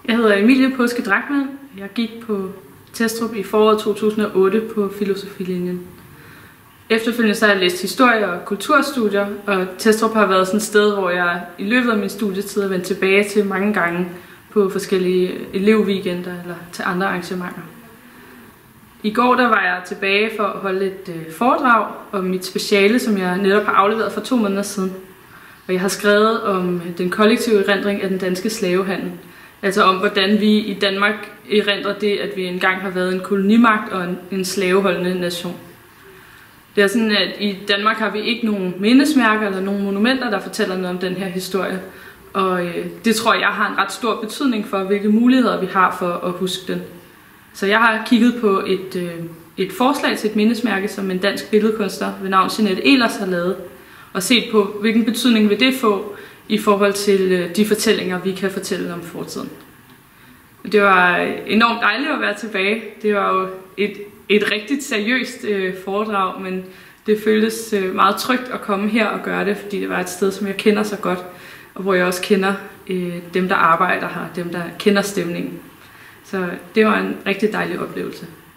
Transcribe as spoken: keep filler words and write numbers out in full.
Jeg hedder Emilie Påske Drachmann. Jeg gik på Testrup i foråret to tusind og otte på filosofilinjen. Efterfølgende så har jeg læst historie og kulturstudier, og Testrup har været sådan et sted, hvor jeg i løbet af min studietid har vendt tilbage til mange gange på forskellige elevweekender eller til andre arrangementer. I går der var jeg tilbage for at holde et foredrag om mit speciale, som jeg netop har afleveret for to måneder siden. Og jeg har skrevet om den kollektive erindring af den danske slavehandel. Altså om, hvordan vi i Danmark erindrer det, at vi engang har været en kolonimagt og en, en slaveholdende nation. Det er sådan, at i Danmark har vi ikke nogen mindesmærker eller nogen monumenter, der fortæller noget om den her historie. Og øh, det tror jeg har en ret stor betydning for, hvilke muligheder vi har for at huske den. Så jeg har kigget på et, øh, et forslag til et mindesmærke, som en dansk billedkunstner ved navn Jeanette Ehlers har lavet, og set på, hvilken betydning vil det få i forhold til øh, de fortællinger, vi kan fortælle om fortiden. Det var enormt dejligt at være tilbage. Det var jo et, et rigtig seriøst øh, foredrag, men det føltes øh, meget trygt at komme her og gøre det, fordi det var et sted, som jeg kender så godt, og hvor jeg også kender øh, dem, der arbejder her, dem, der kender stemningen. Så det var en rigtig dejlig oplevelse.